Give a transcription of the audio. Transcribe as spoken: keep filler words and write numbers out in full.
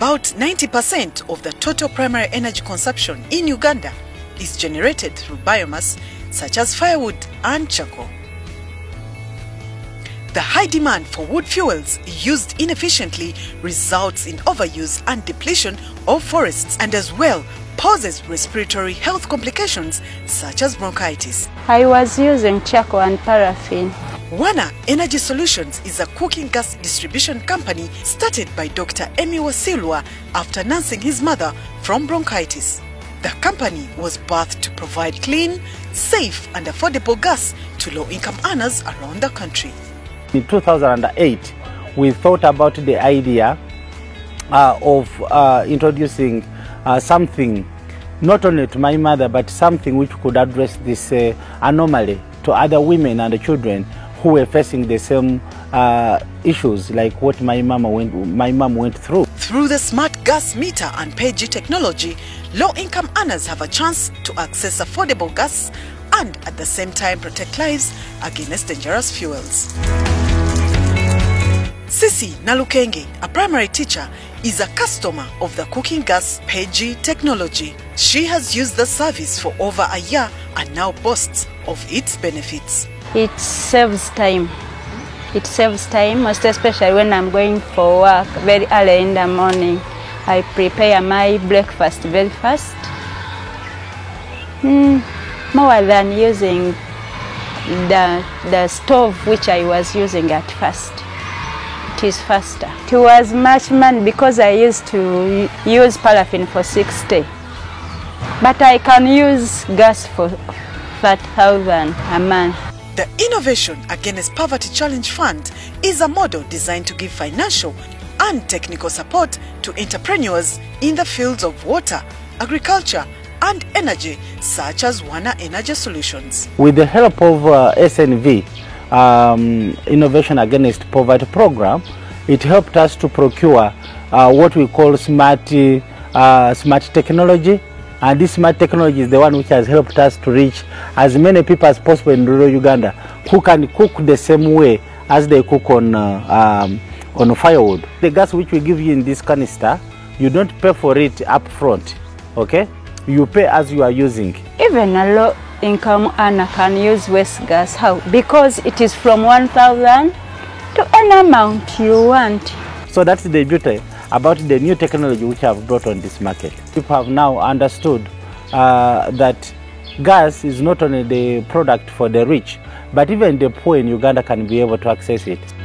About ninety percent of the total primary energy consumption in Uganda is generated through biomass such as firewood and charcoal. The high demand for wood fuels used inefficiently results in overuse and depletion of forests, and as well poses respiratory health complications such as bronchitis. I was using charcoal and paraffin. Wana Energy Solutions is a cooking gas distribution company started by Doctor Emi Wasilwa after nursing his mother from bronchitis. The company was birthed to provide clean, safe and affordable gas to low-income earners around the country. In two thousand eight, we thought about the idea uh, of uh, introducing uh, something not only to my mother, but something which could address this uh, anomaly to other women and children who were facing the same uh, issues like what my mama went, my mom went through. Through the smart gas meter and P G technology, low-income earners have a chance to access affordable gas and at the same time protect lives against dangerous fuels. Sisi Nalukenge, a primary teacher, is a customer of the cooking gas P G technology. She has used the service for over a year and now boasts of its benefits. It saves time. It saves time, most especially when I'm going for work very early in the morning. I prepare my breakfast very fast. Mm, more than using the, the stove which I was using at first. It is faster. It was much money because I used to use paraffin for sixty. But I can use gas for five thousand a month. The Innovation Against Poverty Challenge Fund is a model designed to give financial and technical support to entrepreneurs in the fields of water, agriculture and energy, such as Wana Energy Solutions. With the help of uh, S N V, um, Innovation Against Poverty program, it helped us to procure uh, what we call smart, uh, smart technology. And this smart technology is the one which has helped us to reach as many people as possible in rural Uganda who can cook the same way as they cook on, uh, um, on firewood. The gas which we give you in this canister, you don't pay for it up front, okay? You pay as you are using. Even a low-income earner can use waste gas. How? Because it is from one thousand to any amount you want. So that's the beauty about the new technology which I have brought on this market. People have now understood uh, that gas is not only the product for the rich, but even the poor in Uganda can be able to access it.